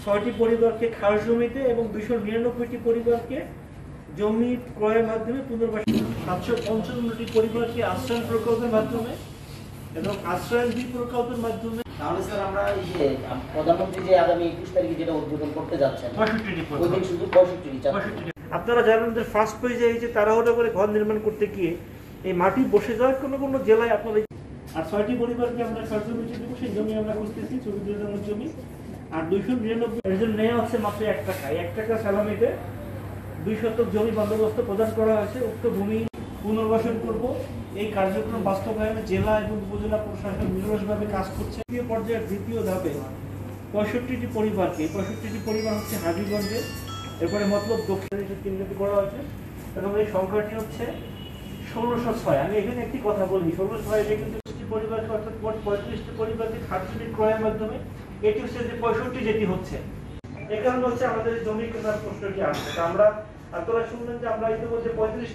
6টি পরিবারকে খাস জমিতে এবং 299টি পরিবারকে জমি ক্রয়ের মাধ্যমে পুনর্বাসন, 755টি পরিবারকে আশ্রয় প্রকল্পের মাধ্যমে এবং আশ্রয় প্রকল্পের মাধ্যমে। তাহলে স্যার আমরা এই যে প্রধানমন্ত্রী যে আগামী 21 তারিখে যেটা উদ্বোধন করতে যাচ্ছেন, 65টি শুধু 65টি। আপনারা জানেন যে ফার্স্ট পেজে এই যে তাড়াহুড়ো করে ঘর নির্মাণ করতে গিয়ে এই মাটি বসে যাওয়ার কোনো জেলায় আপনারা, আর 6টি পরিবারকে আমরা সরজমি দেবো, সেই জমি আমরা করতেছি 24 জনের জমি। আর 299 এর জন্য নেওয়া হচ্ছে মাত্র 1 টাকা। 1 টাকা স্যালামিতে 2 শতক জমি বন্দোবস্ত প্রদান করা হয়েছে। উক্ত ভূমি পুনর্বাসন করব। এই কার্যক্রম বাস্তবায়নে জেলা এবং উপজেলা প্রশাসন নিরলসভাবে কাজ করছে। দ্বিতীয় পর্যায়ের দ্বিতীয় ধাপে 65টি পরিবারকে, 65টি পরিবার হচ্ছে হাজীগঞ্জে, এরপরে মতলব দক্ষিণে চিহ্নিত করা হয়েছে এবং এই সংখ্যাটি হচ্ছে 1606। আমি এখানে একটি কথা বলি, 1606 এটা কিন্তু পরিবারকে, অর্থাৎ 35টি পরিবারকে খাদ্যজমি ক্রয়ের মাধ্যমে এটি হচ্ছে যে 65 যেটি হচ্ছে। এই কারণে হচ্ছে আমাদের জমি কেনার প্রশ্নটি আসছে। আমরা, আপনারা শুনলেন যে আমরা ইতিমধ্যে 35